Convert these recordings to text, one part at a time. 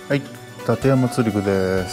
はい、立山つりぐです。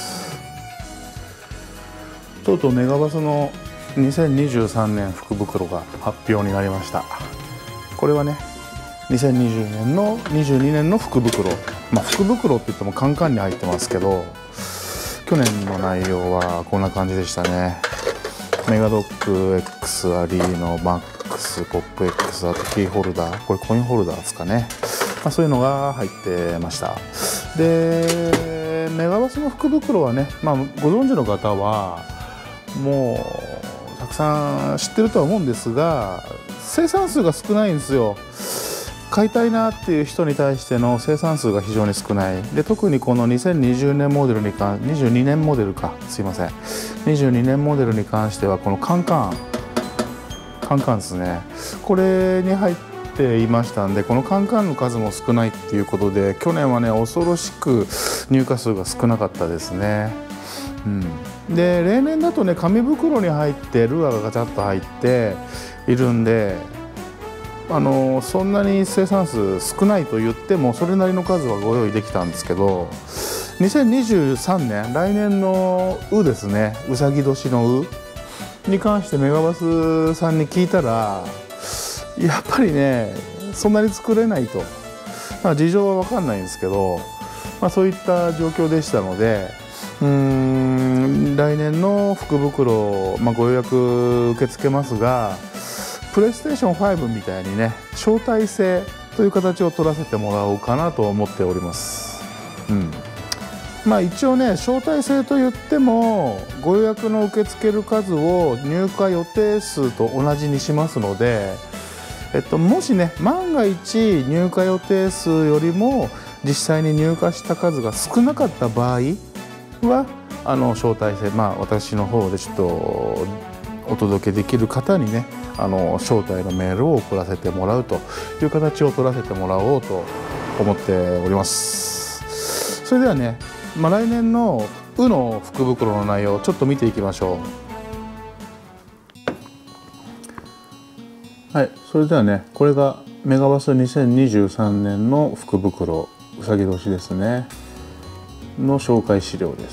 とうとうメガバスの2023年福袋が発表になりました。これはね、2020年の22年の福袋、福袋って言ってもカンカンに入ってますけど、去年の内容はこんな感じでしたね。メガドック X アリーノマックスポップ X、 あとキーホルダー、これコインホルダーですかね。そういうのが入ってました。でメガバスの福袋はね、ご存知の方はもうたくさん知ってるとは思うんですが、生産数が少ないんですよ。買いたいなっていう人に対しての生産数が非常に少ない。で特にこの2020年モデルに22年モデルか、すいません、22年モデルに関してはこのカンカンですね、これに入っていましたんで、このカンカンの数も少ないっていうことで、去年はね恐ろしく入荷数が少なかったですね。で例年だとね、紙袋に入ってルアーがガチャッと入っているんで、そんなに生産数少ないと言ってもそれなりの数はご用意できたんですけど、2023年来年のうですね、うさぎ年のうに関してメガバスさんに聞いたら、やっぱりねそんなに作れないと、事情は分かんないんですけど、そういった状況でしたので、来年の福袋、ご予約受け付けますが、プレイステーション5みたいにね招待制という形を取らせてもらおうかなと思っております。一応ね招待制といってもご予約の受け付ける数を入荷予定数と同じにしますので、もしね万が一入荷予定数よりも実際に入荷した数が少なかった場合は招待制、私の方でちょっとお届けできる方にね招待のメールを送らせてもらうという形を取らせてもらおうと思っております。それではね、来年のうの福袋の内容をちょっと見ていきましょう。はい、それではね、これがメガバス2023年の福袋うさぎ年ですねの紹介資料です。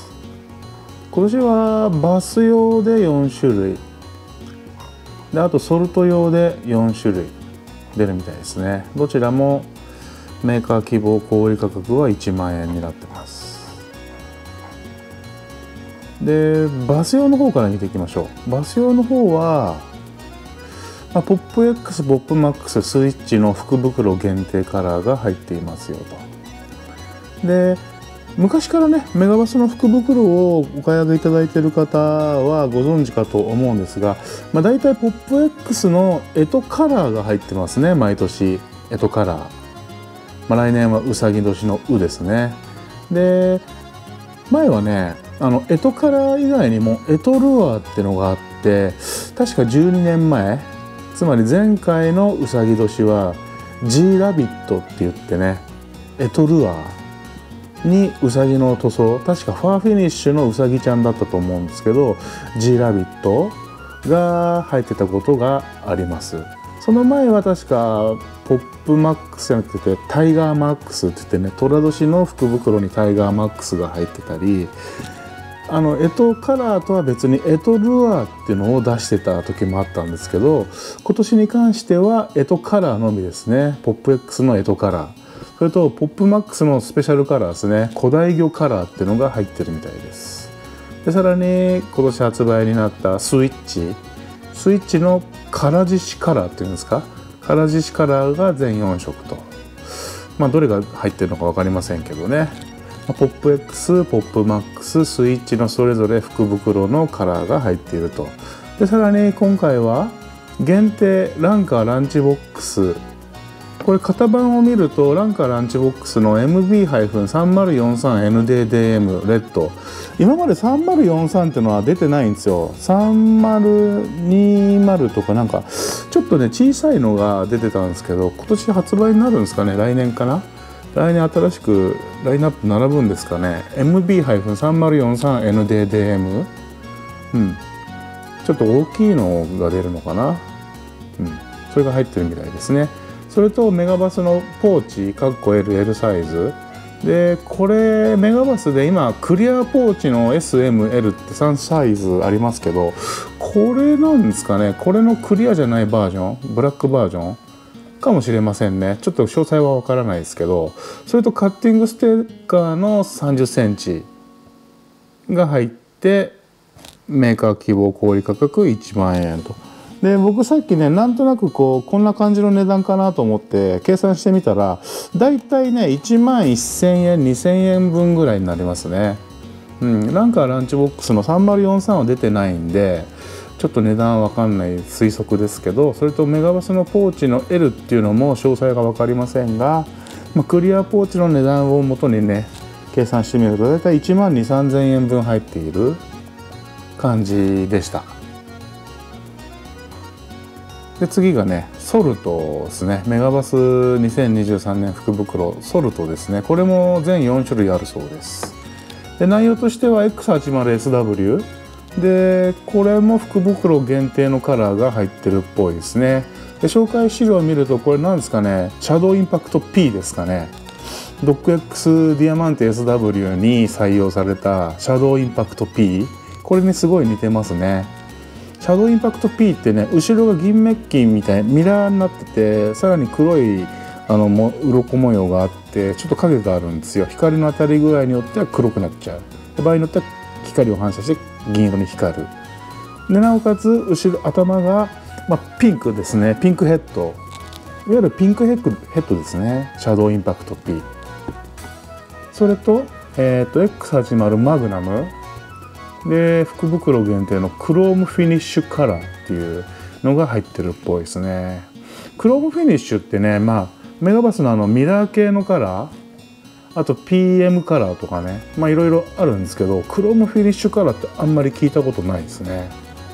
今年はバス用で4種類で、あとソルト用で4種類出るみたいですね。どちらもメーカー希望小売価格は1万円になってます。でバス用の方から見ていきましょう。バス用の方は、ポップ X ポップマックススイッチの福袋限定カラーが入っていますよと。で昔からねメガバスの福袋をお買い上げいただいている方はご存知かと思うんですが、だいたいポップ X の干支カラーが入ってますね。毎年干支カラー、来年はうさぎ年のうですね。で前はね干支カラー以外にも干支ルアーっていうのがあって、確か12年前、つまり前回のうさぎ年は G ラビットって言ってね、干支ルアーにうさぎの塗装、確かファーフィニッシュのうさぎちゃんだったと思うんですけど、 G ラビットが入ってたことがあります。その前は確かポップマックスじゃなくてタイガーマックスって言ってね、寅年の福袋にタイガーマックスが入ってたり、干支カラーとは別に干支ルアーっていうのを出してた時もあったんですけど、今年に関しては干支カラーのみですね。ポップ X の干支カラー、それとポップマックスのスペシャルカラーですね、古代魚カラーっていうのが入ってるみたいです。でさらに今年発売になったスイッチの唐獅子カラーっていうんですか、唐獅子カラーが全4色と、どれが入ってるのか分かりませんけどね、ポップ X ポップマックススイッチのそれぞれ福袋のカラーが入っていると。でさらに今回は限定ランカーランチボックス、これ型番を見るとランカーランチボックスの MB-3043NDDM レッド、今まで3043っていうのは出てないんですよ。3020とかなんかちょっとね小さいのが出てたんですけど、今年発売になるんですかね、来年かな、来年新しくラインナップ並ぶんですかね。 MB-3043NDDM、ちょっと大きいのが出るのかな、それが入ってるみたいですね。それとメガバスのポーチ（L、L サイズ） でこれメガバスで今クリアポーチの SML って3サイズありますけど、これなんですかね、これのクリアじゃないバージョン、ブラックバージョンかもしれませんね。ちょっと詳細はわからないですけど、それとカッティングステッカーの30センチが入ってメーカー希望小売価格1万円と。で僕さっきねなんとなくこんな感じの値段かなと思って計算してみたら、だいたいね1万1000円2000円分ぐらいになりますね。ランカーランチボックスの3043は出てないんでちょっと値段わかんない推測ですけど、それとメガバスのポーチの L っていうのも詳細が分かりませんが、クリアポーチの値段をもとにね計算してみるとだいたい1万2、3000円分入っている感じでした。で次がねソルトですね。メガバス2023年福袋ソルトですね。これも全4種類あるそうです。で内容としては X80SW でこれも福袋限定のカラーが入ってるっぽいですね。で紹介資料を見るとこれなんですかね、シャドウインパクト P ですかね。ドック X ディアマンテ SW に採用されたシャドウインパクト P、 これにすごい似てますね。シャドウインパクト P ってね後ろが銀メッキみたいミラーになってて、さらに黒い鱗模様があってちょっと影があるんですよ。光の当たり具合によっては黒くなっちゃう。で場合によっては光を反射して銀色に光る。でなおかつ後ろ頭が、ピンクですね。ピンクヘッド、いわゆるピンクヘッドですね。シャドウインパクト P。 それと、X80 マグナムで福袋限定のクロームフィニッシュカラーっていうのが入ってるっぽいですね。クロームフィニッシュってね、メガバスのミラー系のカラー、あと PM カラーとかね、いろいろあるんですけど、クロームフィニッシュカラーってあんまり聞いたことないですね。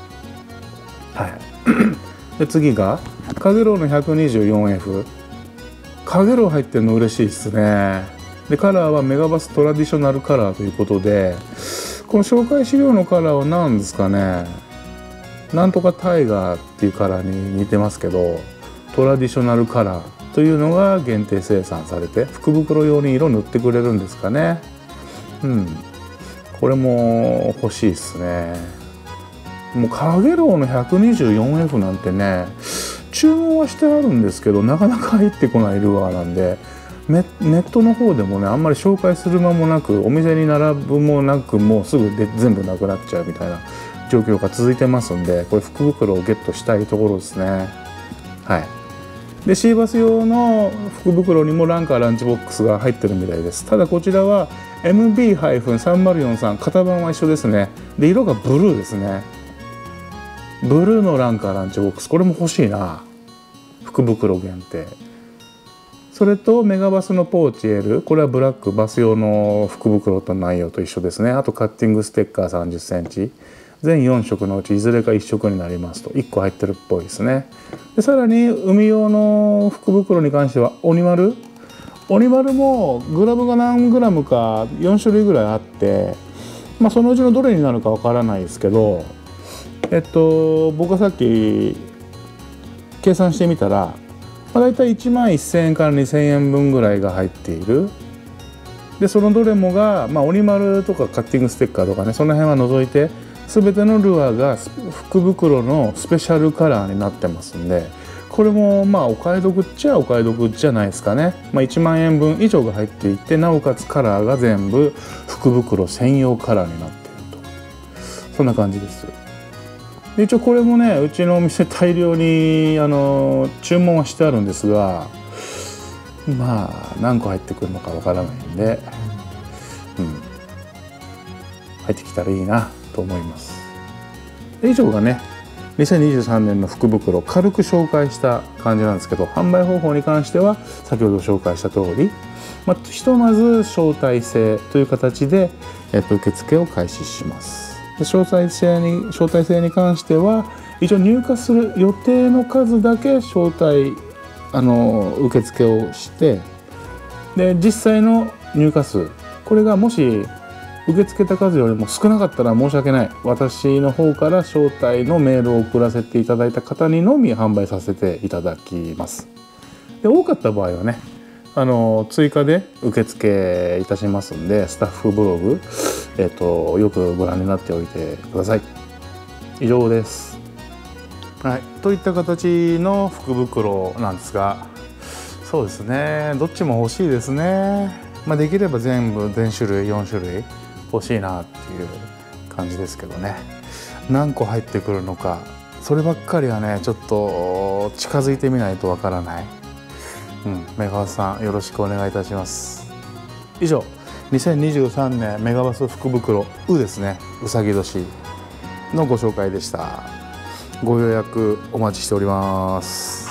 で次がカゲロウの 124F。 カゲロウ入ってるの嬉しいですね。でカラーはメガバストラディショナルカラーということで、この紹介資料のカラーは何ですかね、なんとかタイガーっていうカラーに似てますけど、トラディショナルカラーというのが限定生産されて福袋用に色塗ってくれるんですかね。これも欲しいですね。もうカゲロウの 124F なんてね注文はしてあるんですけどなかなか入ってこないルアーなんで、ネットの方でもねあんまり紹介する間もなく、お店に並ぶもなく、もうすぐで全部なくなっちゃうみたいな状況が続いてますんで、これ福袋をゲットしたいところですね。でシーバス用の福袋にもランカーランチボックスが入ってるみたいです。ただこちらは MB-3043 型番は一緒ですね。で色がブルーですね。ブルーのランカーランチボックス、これも欲しいな。福袋限定。それとメガバスのポーチ L、 これはブラックバス用の福袋と内容と一緒ですね。あとカッティングステッカー30センチ、全4色のうちいずれか1色になりますと1個入ってるっぽいですね。でさらに海用の福袋に関してはオニマルもグラブが何グラムか4種類ぐらいあって、そのうちのどれになるかわからないですけど、僕がさっき計算してみたら、だいたい1万1000円から2000円分ぐらいが入っている。でそのどれもが、オニマルとかカッティングステッカーとかね、その辺は除いて全てのルアーが福袋のスペシャルカラーになってますんで、これもお買い得っちゃお買い得じゃないですかね。1万円分以上が入っていて、なおかつカラーが全部福袋専用カラーになっていると、そんな感じです。で一応これもねうちのお店大量に注文はしてあるんですが、何個入ってくるのかわからないんで、入ってきたらいいなと思います。以上がね2023年の福袋軽く紹介した感じなんですけど、販売方法に関しては先ほど紹介した通り、ひとまず招待制という形で、受付を開始します。で招待制に関しては一応入荷する予定の数だけ招待受付をして、で実際の入荷数、これがもし受け付けた数よりも少なかったら申し訳ない、私の方から招待のメールを送らせていただいた方にのみ販売させていただきます。で多かった場合はね追加で受付いたしますんで、スタッフブログ、よくご覧になっておいてください。以上です。はい、といった形の福袋なんですが、そうですね、どっちも欲しいですね。できれば全種類4種類欲しいなっていう感じですけどね。何個入ってくるのか、そればっかりはね、ちょっと近づいてみないとわからない。メガバスさんよろしくお願いいたします。以上、2023年メガバス福袋ですね、うさぎ年のご紹介でした。ご予約お待ちしております。